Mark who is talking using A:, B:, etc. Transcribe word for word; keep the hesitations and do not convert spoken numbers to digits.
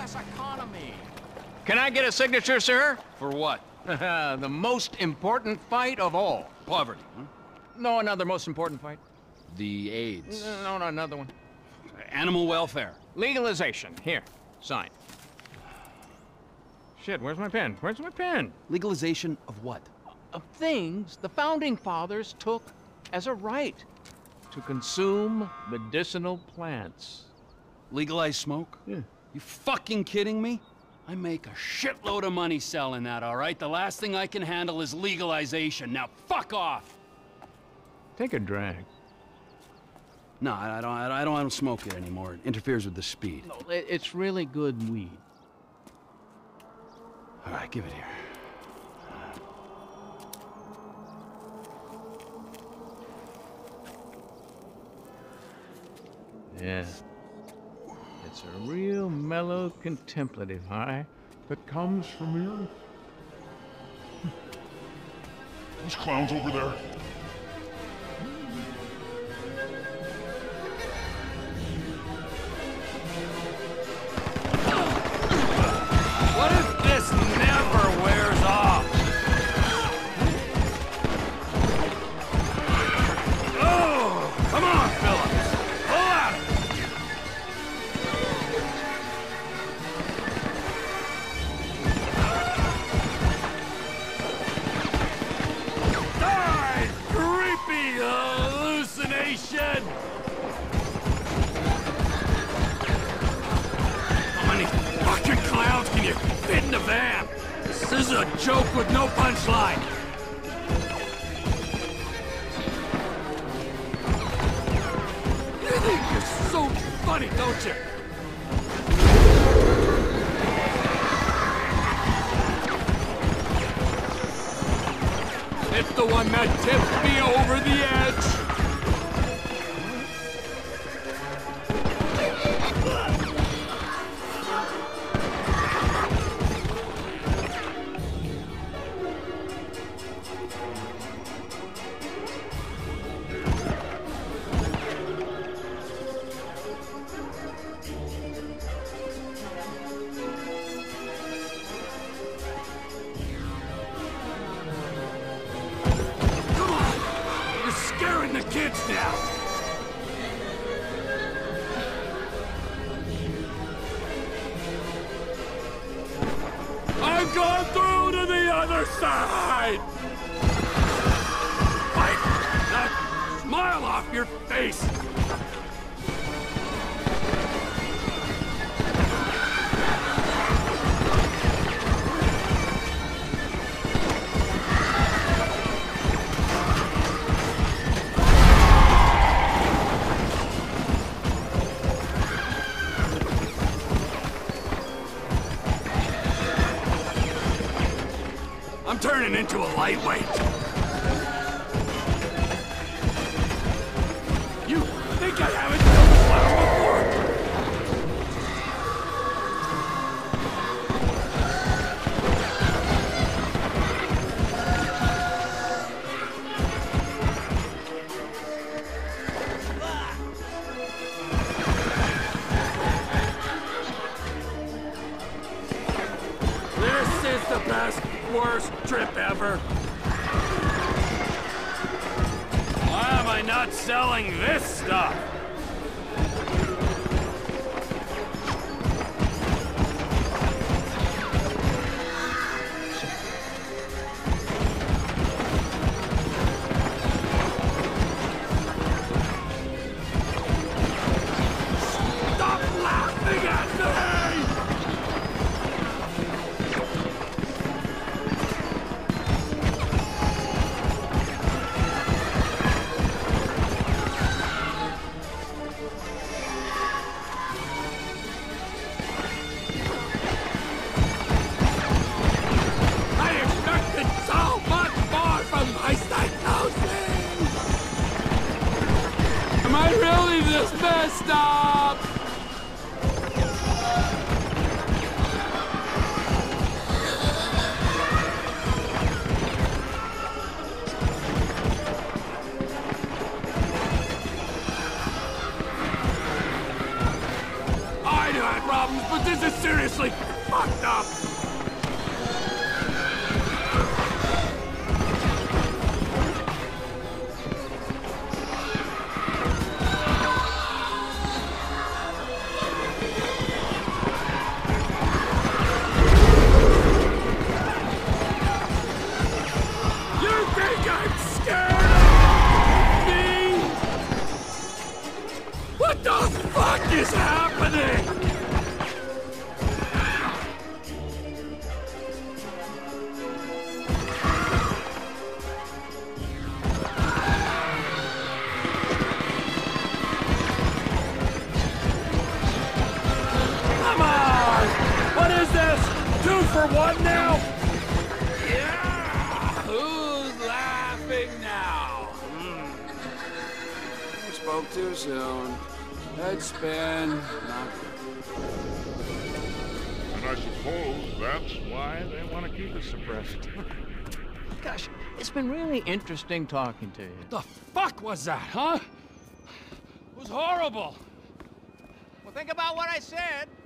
A: middle-class economy.
B: Can I get a signature, sir?
A: For what?
B: The most important fight of all.
A: Poverty, huh?
B: No, another most important fight.
A: The AIDS.
B: No, no, another one.
A: Animal welfare.
B: Legalization. Here, sign. Shit, where's my pen? Where's my pen?
A: Legalization of what?
B: Of things the Founding Fathers took as a right to consume medicinal plants.
A: Legalize smoke?
B: Yeah.
A: You fucking kidding me? I make a shitload of money selling that, all right? The last thing I can handle is legalization. Now fuck off!
B: Take a drag.
A: No, I I don't, I don't, I don't smoke it anymore. It interferes with the speed.
B: No, it- it's really good weed.
A: All right, give it here.
B: Yeah. It's a real mellow contemplative high that comes from you.
C: Those clowns over there.
A: What if this never wears off? Oh, come on, Phillips. Pull out of it. Die, creepy hallucination. How many fucking clowns can you fit in the van? This is a joke with no punchline. You think you're so funny, don't you? It's the one that tipped me over the edge. Scaring the kids now! I'm going through to the other side! Wipe that smile off your face! I'm turning into a lightweight. You think I haven't killed a clown before? This is the best, worst trip ever. Why am I not selling this stuff? Stop laughing at me! Am I really this messed up? I had problems, but this is seriously fucked up! What the fuck is happening? Come on! What is this? Two for one now? Yeah! Who's laughing now? Mm. Spoke too soon. Head spin. Not
C: And I suppose that's why they want to keep it suppressed.
B: Gosh, it's been really interesting talking to you.
A: the fuck was that, huh? It was horrible.
B: Well, think about what I said.